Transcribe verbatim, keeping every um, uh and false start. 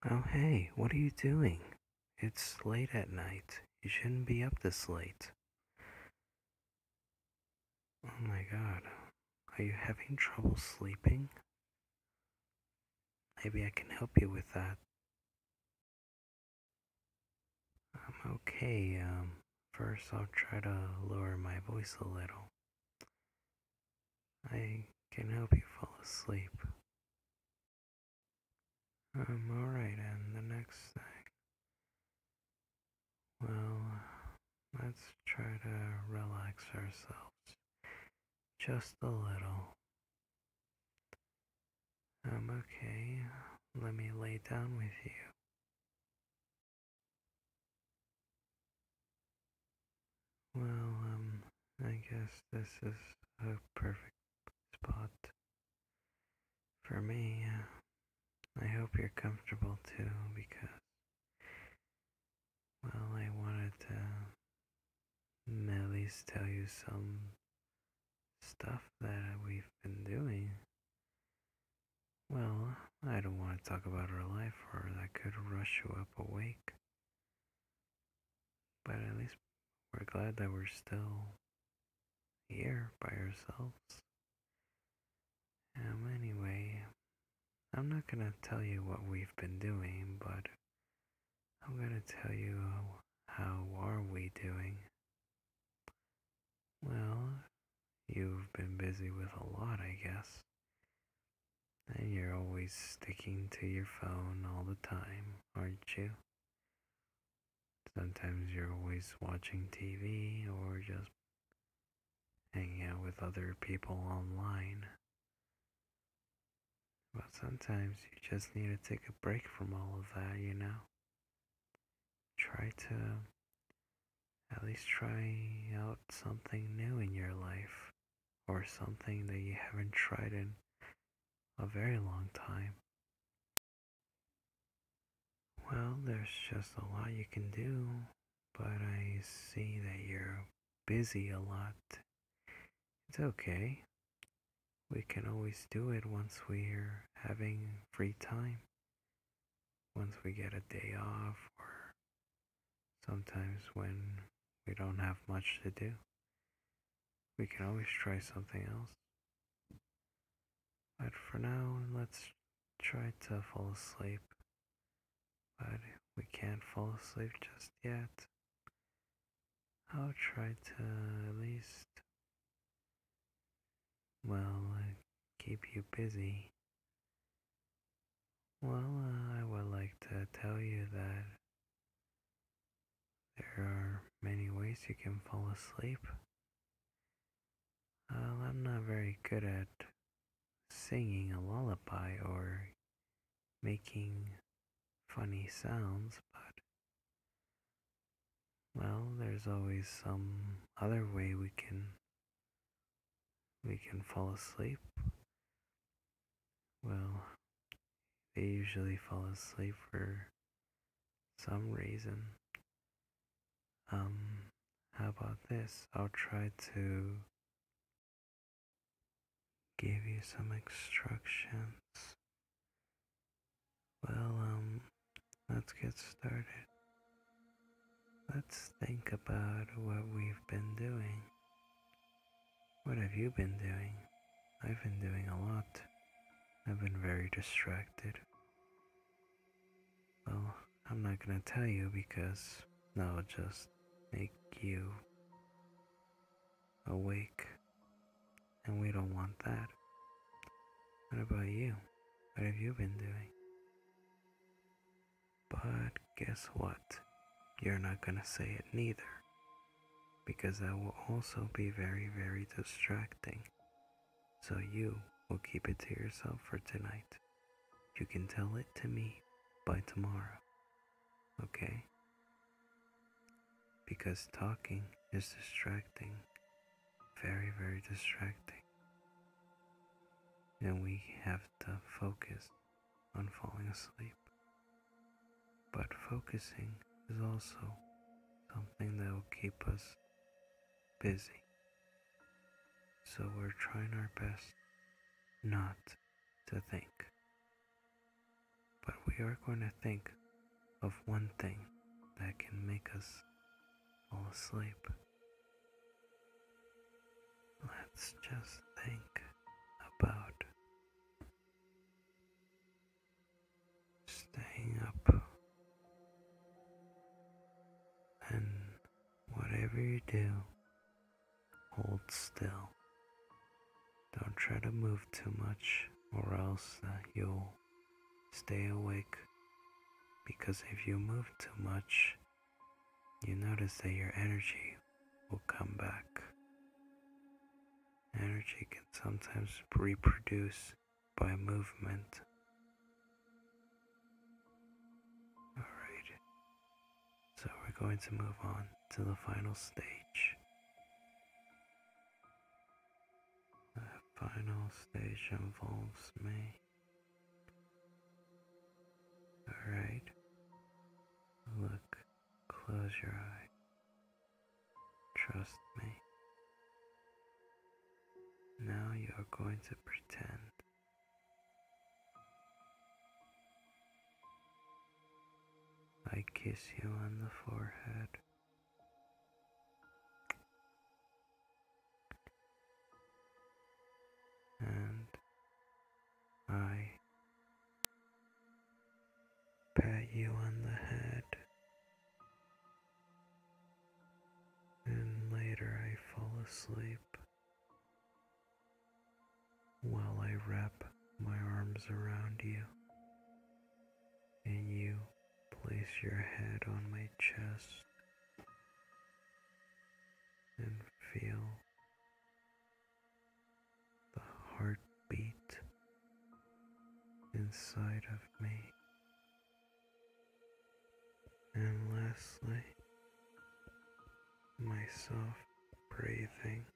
Oh, hey, what are you doing? It's late at night. You shouldn't be up this late. Oh my god. Are you having trouble sleeping? Maybe I can help you with that. I'm okay. Um, first I'll try to lower my voice a little. I can help you fall asleep. Um, alright, and the next thing. Well, let's try to relax ourselves. Just a little. Um, okay. Let me lay down with you. Well, um, I guess this is a perfect spot for me. I hope you're comfortable too, because, well, I wanted to at least tell you some stuff that we've been doing. Well, I don't want to talk about our life, or that could rush you up awake. But at least we're glad that we're still here by ourselves. Um, anyway, I'm not gonna tell you what we've been doing, but I'm gonna tell you how are we doing. Well, you've been busy with a lot, I guess. And you're always sticking to your phone all the time, aren't you? Sometimes you're always watching T V or just hanging out with other people online. But sometimes you just need to take a break from all of that, you know? Try to at least try out something new in your life, or something that you haven't tried in a very long time. Well, there's just a lot you can do, but I see that you're busy a lot. It's okay. We can always do it once we're having free time. Once we get a day off, or sometimes when we don't have much to do. We can always try something else. But for now, let's try to fall asleep. But we can't fall asleep just yet. I'll try to at least, well, uh, keep you busy. Well, uh, I would like to tell you that there are many ways you can fall asleep. Uh, I'm not very good at singing a lullaby or making funny sounds, but, well, there's always some other way we can we can fall asleep. Well, they usually fall asleep for some reason. Um, how about this? I'll try to give you some instructions. Well, um, let's get started. Let's think about what we've been doing. What have you been doing? I've been doing a lot. I've been very distracted. Well, I'm not gonna tell you because that'll just make you awake, and we don't want that. What about you? What have you been doing? But guess what? You're not gonna say it neither, because that will also be very, very distracting. So you will keep it to yourself for tonight. You can tell it to me by tomorrow, okay? Because talking is distracting, very, very distracting. And we have to focus on falling asleep. But focusing is also something that will keep us busy. So we're trying our best not to think. But we are going to think of one thing that can make us fall asleep. Let's just think about staying up, and whatever you do, hold still. Don't try to move too much, or else uh, you'll stay awake. Because if you move too much, you notice that your energy will come back. Energy can sometimes reproduce by movement. Alright, so we're going to move on to the final stage. The final stage involves me. Alright, look, close your eye. Trust me. Now you are going to pretend I kiss you on the forehead. And I pat you on the head. And later I fall asleep while I wrap my arms around you. And you place your head on my chest and feel the heartbeat inside of me. And lastly, my soft breathing